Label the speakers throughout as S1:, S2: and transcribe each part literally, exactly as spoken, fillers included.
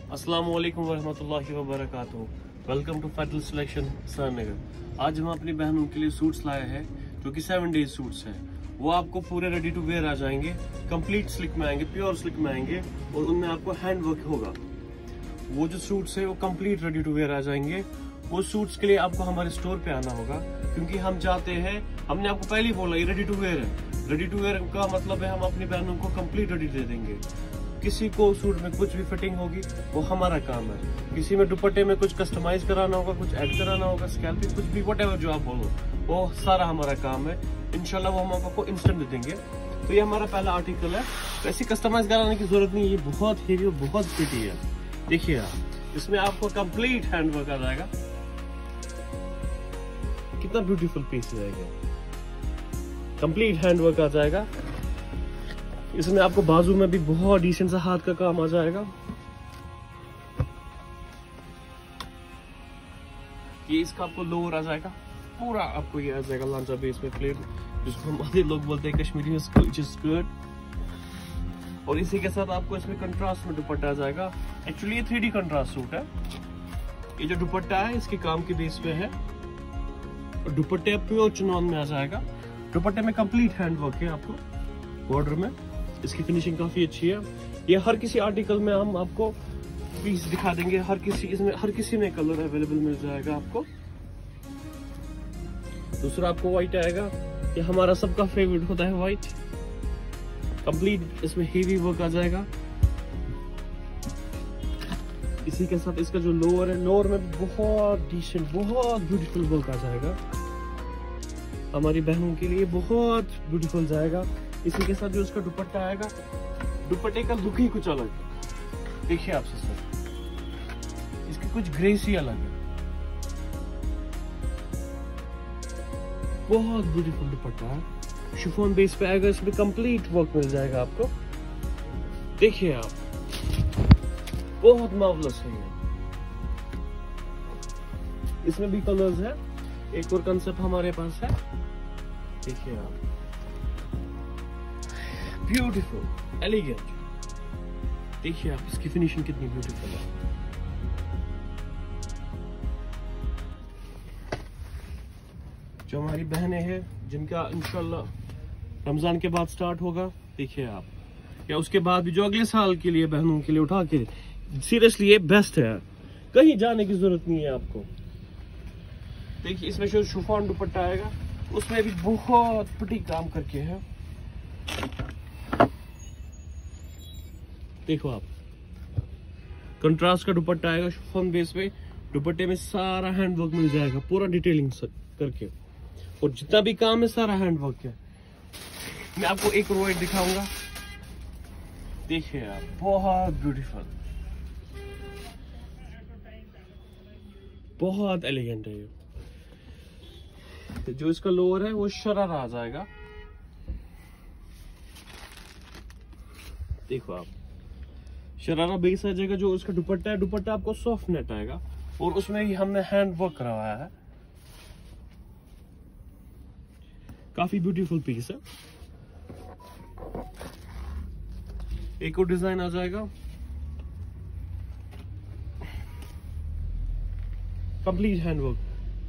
S1: अस्सलाम वालेकुम वरहमतुल्लाहि वबरकातुहू। वेलकम टू फैडल सिलेक्शन सरनगर। आज हम अपनी बहनों के लिए सूट्स लाए हैं जो कि सेवन डेज सूट्स हैं। वो आपको पूरे रेडी टू वेयर आ जाएंगे, कंप्लीट स्लिक में आएंगे, प्योर स्लिक में आएंगे और उनमें आपको हैंड वर्क होगा। वो जो सूट्स है वो कंप्लीट रेडी टू वेयर आ जाएंगे। वो सूट्स के लिए आपको हमारे स्टोर पे आना होगा क्योंकि हम चाहते हैं, हमने आपको पहले ही बोला ये रेडी टू वेयर है। रेडी टू वेयर का मतलब है हम अपनी बहनों को कंप्लीट रेडी दे देंगे। किसी को सूट में कुछ भी फिटिंग होगी वो हमारा काम है। किसी में दुपट्टे में कुछ कस्टमाइज कराना होगा, कुछ ऐड कराना होगा, स्कैल्पिंग, कुछ भी व्हाटएवर जो आप बोलो वो सारा हमारा काम है। इंशाल्लाह वो हम आपको इंस्टेंट दे देंगे। तो ये हमारा पहला आर्टिकल है। वैसे कस्टमाइज कराने की जरूरत नहीं, ये बहुत हेवी और बहुत प्रिटी है। देखिए आप, इसमें आपको कंप्लीट हैंड वर्क आ जाएगा। कितना ब्यूटीफुल पीस रहेगा, कंप्लीट हैंड वर्क आ जाएगा। इसमें आपको बाजू में भी बहुत डिसेंट सा हाथ का काम आ जाएगा। ये इसका आपको लोअर आ जाएगा, पूरा आपको ये आ जाएगा लांचा बेस में प्लेट, जिसको हमारे लोग बोलते हैं कश्मीरी में स्कर्ट। और इसी के साथ आपको इसमें कंट्रास्ट में दुपट्टा आ जाएगा। एक्चुअली ये थ्री डी कंट्रास्ट सूट है। ये जो दुपट्टा है इसके काम के बेस पे है और दुपट्टे प्योर चुनौन में आ जाएगा। दुपट्टे में कंप्लीट हैंड वर्क है आपको बॉर्डर में। इसकी फिनिशिंग काफी अच्छी है। ये हर किसी आर्टिकल में हम आपको पीस दिखा देंगे। हर किसी इसमें हर किसी में कलर अवेलेबल मिल जाएगा आपको। दूसरा आपको व्हाइट आएगा। ये हमारा सबका फेवरेट होता है व्हाइट। कंप्लीट इसमें हेवी वर्क आ जाएगा। इसी के साथ इसका जो लोअर है, लोअर में बहुत डिसेंट, बहुत ब्यूटीफुल वर्क आ जाएगा। हमारी बहनों के लिए बहुत ब्यूटीफुल जाएगा। इसी के साथ जो इसका दुपट्टा आएगा, दुपट्टे का लुक ही कुछ अलग है। देखिए आप सर, इसकी कुछ ग्रेस ही अलग है। बहुत ब्यूटीफुल दुपट्टा है। शिफॉन बेस पे आएगा। इसमें कंप्लीट वर्क मिल जाएगा आपको। देखिए आप, बहुत मार्वलस है ये। इसमें भी कलर्स है। एक और कंसेप्ट हमारे पास है। देखिए आप, ब्यूटीफुल, एलिगेंट। देखिए आप इसकी फिनिशिंग कितनी ब्यूटीफुल है। जो हमारी बहनें हैं जिनका इंशाल्लाह रमजान के बाद स्टार्ट होगा, देखिए आप, या उसके बाद भी जो अगले साल के लिए बहनों के लिए उठा के, सीरियसली ये बेस्ट है। कहीं जाने की जरूरत नहीं है आपको। देखिए इसमें जो शिफॉन दुपट्टा आएगा उसमें भी बहुत प्रिटी काम करके है। देखो आप, कंट्रास्ट का दुपट्टा आएगा शिफॉन बेस पे। दुपट्टे में सारा हैंड वर्क मिल जाएगा, पूरा डिटेलिंग करके, और जितना भी काम है सारा हैंड वर्क है। मैं आपको एक और व्हाइट दिखाऊंगा। देखिए आप, बहुत ब्यूटीफुल, बहुत एलिगेंट है ये। जो इसका लोअर है वो शरारा आ जाएगा। देखो आप, शरारा बेस आ जाएगा। जो इसका दुपट्टा है, दुपट्टा आपको सॉफ्ट नेट आएगा और उसमें ही हमने हैंड वर्क करवाया है। काफी ब्यूटीफुल पीस है। एक और डिजाइन आ जाएगा, कंप्लीट हैंड वर्क।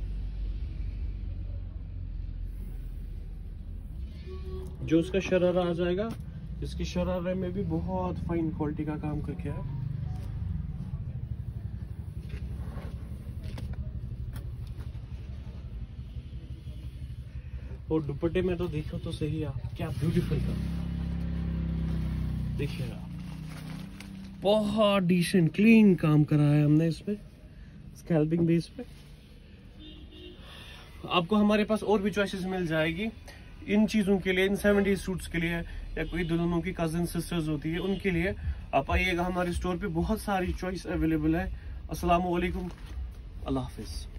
S1: जो उसका शरारा आ जाएगा, इसकी शरारे में भी बहुत फाइन क्वालिटी का काम करके है। और दुपट्टे में तो देखो तो सही आप, क्या ब्यूटीफुल का। देखिए आप, बहुत डिसेंट क्लीन काम करा है हमने इसमें स्कैल्पिंग बेस पे। आपको हमारे पास और भी चॉइसेस मिल जाएगी इन चीज़ों के लिए, इन सेवेंटी सूट्स के लिए, या कोई दुल्हनों की कजिन सिस्टर्स होती है उनके लिए। आप आइएगा हमारे स्टोर पे, बहुत सारी चॉइस अवेलेबल है। अस्सलाम वालेकुम, अल्लाह हाफिज़।